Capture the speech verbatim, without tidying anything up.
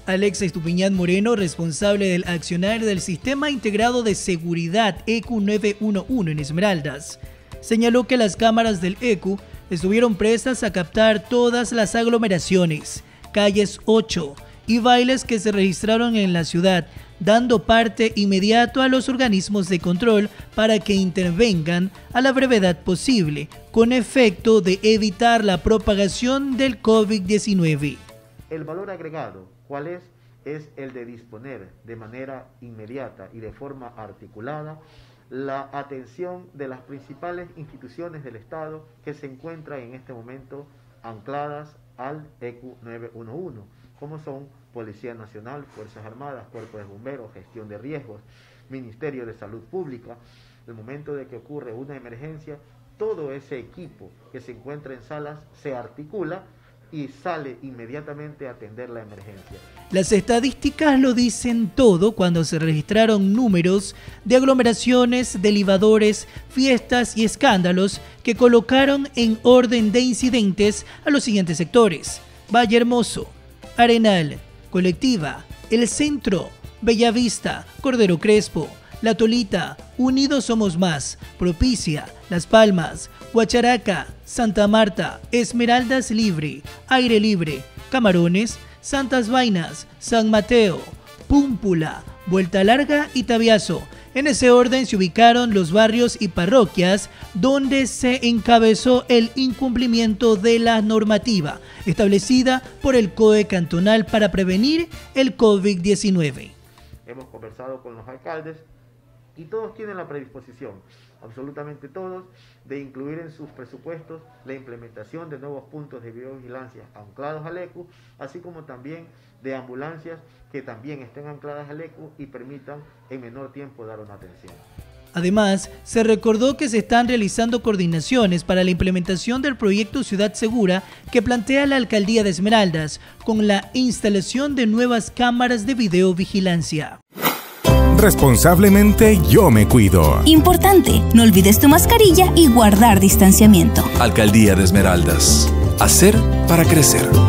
Alexa Estupiñán Moreno, responsable del accionar del Sistema Integrado de Seguridad E Q nueve uno uno en Esmeraldas, señaló que las cámaras del E Q estuvieron prestas a captar todas las aglomeraciones, calles ocho y bailes que se registraron en la ciudad, dando parte inmediato a los organismos de control para que intervengan a la brevedad posible, con efecto de evitar la propagación del COVID diecinueve. El valor agregado, ¿cuál es? Es el de disponer de manera inmediata y de forma articulada la atención de las principales instituciones del Estado que se encuentran en este momento ancladas al E Q nueve uno uno, como son Policía Nacional, Fuerzas Armadas, Cuerpo de Bomberos, Gestión de Riesgos, Ministerio de Salud Pública. El momento de que ocurre una emergencia, todo ese equipo que se encuentra en salas se articula y sale inmediatamente a atender la emergencia. Las estadísticas lo dicen todo cuando se registraron números de aglomeraciones, delibadores, fiestas y escándalos que colocaron en orden de incidentes a los siguientes sectores: Valle Hermoso, Arenal, Colectiva, El Centro, Bellavista, Cordero Crespo, La Tolita, Unidos Somos Más, Propicia, Las Palmas, Huacharaca, Santa Marta, Esmeraldas Libre, Aire Libre, Camarones, Santas Vainas, San Mateo, Púmpula, Vuelta Larga y Tabiazo. En ese orden se ubicaron los barrios y parroquias donde se encabezó el incumplimiento de la normativa establecida por el C O E cantonal para prevenir el COVID diecinueve. Hemos conversado con los alcaldes y todos tienen la predisposición, absolutamente todos, de incluir en sus presupuestos la implementación de nuevos puntos de videovigilancia anclados al E Q, así como también de ambulancias que también estén ancladas al E Q y permitan en menor tiempo dar una atención. Además, se recordó que se están realizando coordinaciones para la implementación del proyecto Ciudad Segura que plantea la Alcaldía de Esmeraldas con la instalación de nuevas cámaras de videovigilancia. Responsablemente yo me cuido. Importante, no olvides tu mascarilla y guardar distanciamiento. Alcaldía de Esmeraldas. Hacer para crecer.